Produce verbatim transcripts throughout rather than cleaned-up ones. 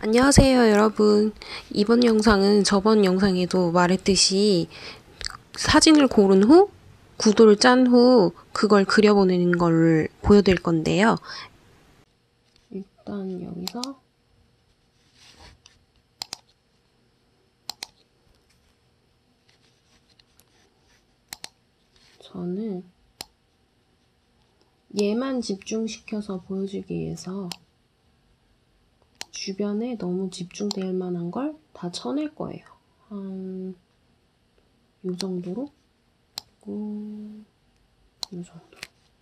안녕하세요, 여러분. 이번 영상은 저번 영상에도 말했듯이 사진을 고른 후 구도를 짠 후 그걸 그려보는 걸 보여드릴 건데요. 일단 여기서 저는 얘만 집중시켜서 보여주기 위해서 주변에 너무 집중될 만한 걸 다 쳐낼 거예요. 한 요 정도로 그리고 요 정도.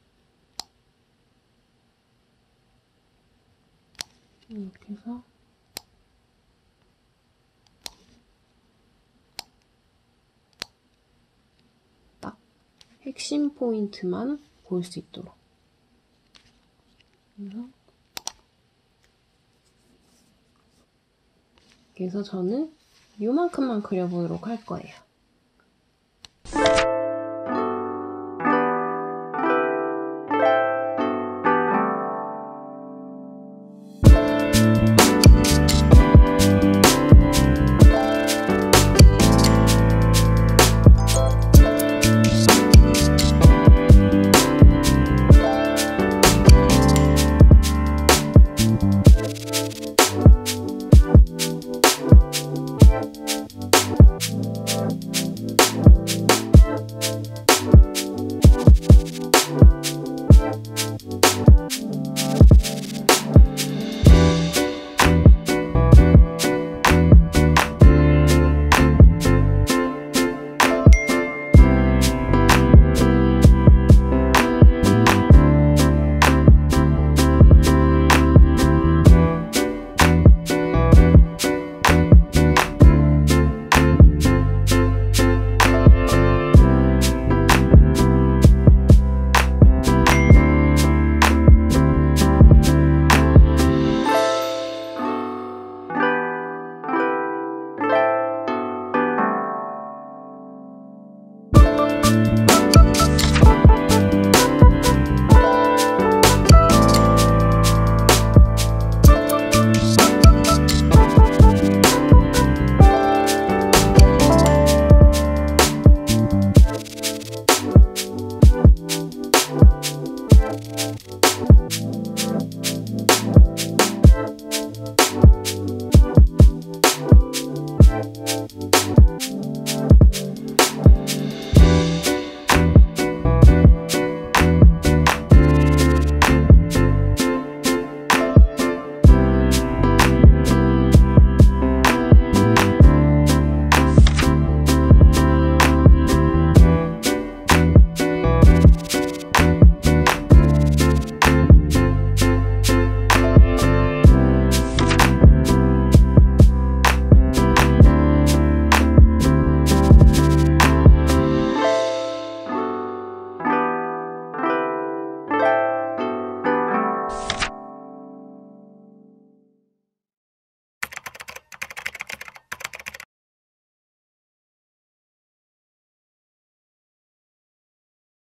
이렇게 해서 딱 핵심 포인트만 보일 수 있도록. 그래서 그래서 저는 요만큼만 그려보도록 할 거예요.